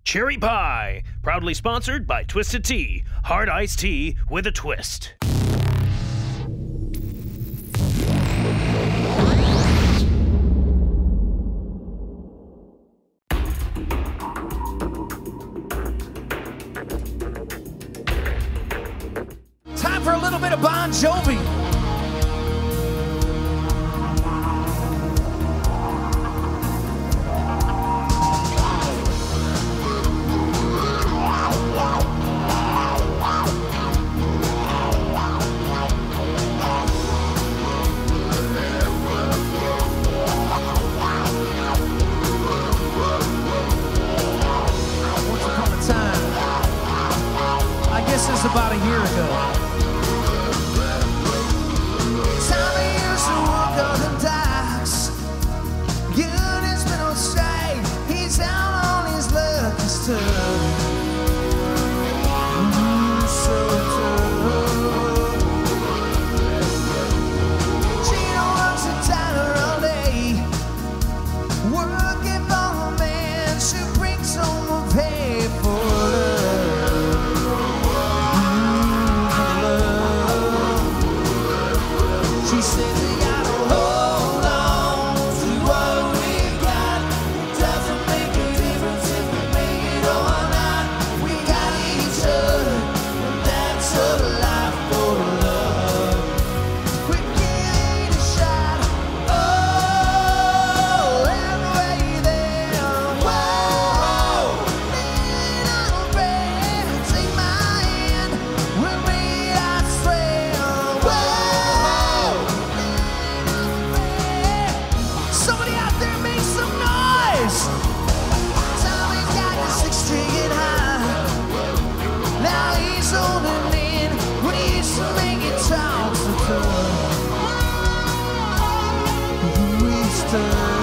Cherry Pie, proudly sponsored by Twisted Tea, hard iced tea with a twist. Time for a little bit of Bon Jovi. Once upon a time, I guess it's about a year ago. Turn